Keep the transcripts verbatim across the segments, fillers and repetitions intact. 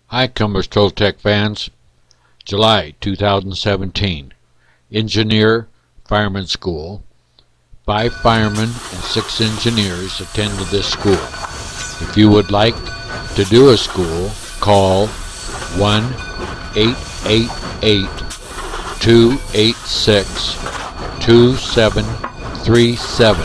Hi, Cumbers Tech fans. July two thousand seventeen. Engineer Fireman School. Five firemen and six engineers attended this school. If you would like to do a school, call one eight eight eight, two eight six, two seven three seven.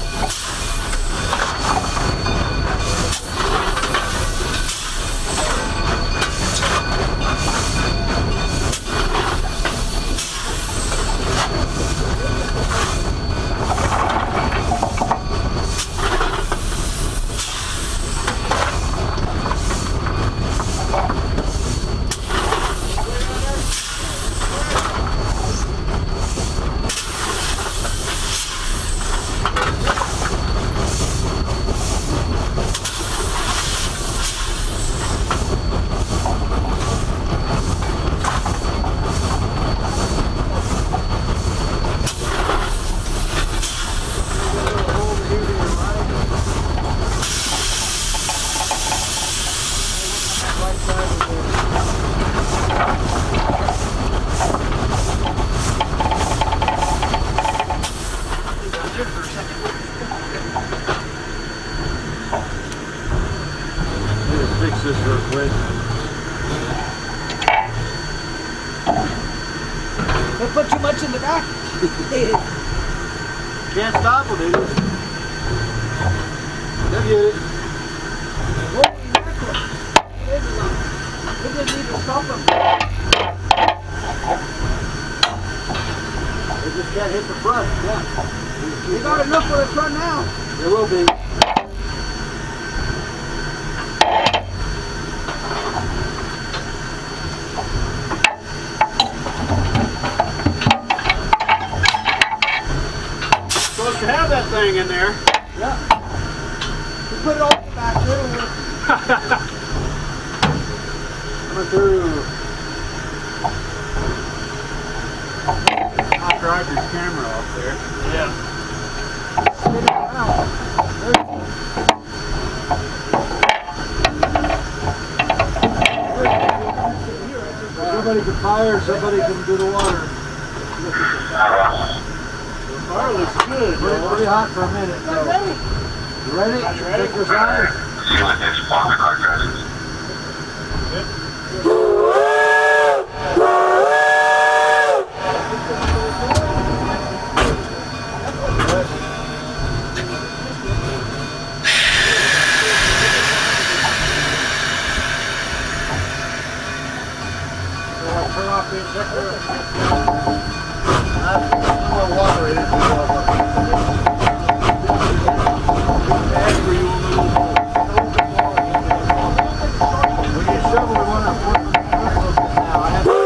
Fix this real quick. Don't put too much in the back. Can't stop them, dude. They'll get it. Holy mackerel. It is a lot. We didn't even stop them. They just can't hit the front. Yeah. They got enough for the front now. There will be. Supposed to have that thing in there. Yeah. We put it all in the back there. Coming through. I'll drive your camera off there. Yeah. Spin it around. Somebody can fire, somebody can do the water. The fire looks good. Pretty, pretty hot for a minute. So. Ready? You ready? You ready? Take your side. Turn off the injector. That's a little water in it. When you shovel, we want to put now. I have to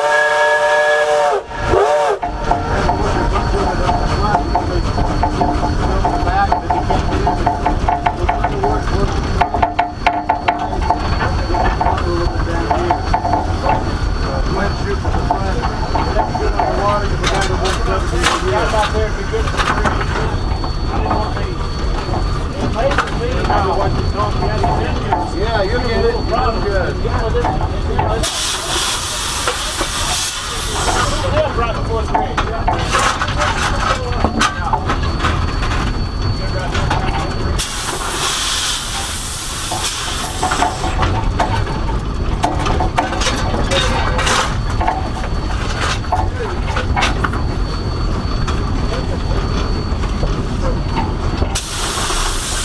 back, but you can't get in. So the work works down here. Wind shoot from the front. Let's get on the water because we got the wind up here. Yeah, about there if you get to the tree. I didn't want to be. It amazes me how what you told me had been here. Yeah, you'll get it. You're good. Yeah, well, this is yeah, right before the grade.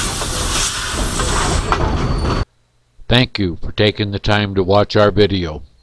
Thank you for taking the time to watch our video.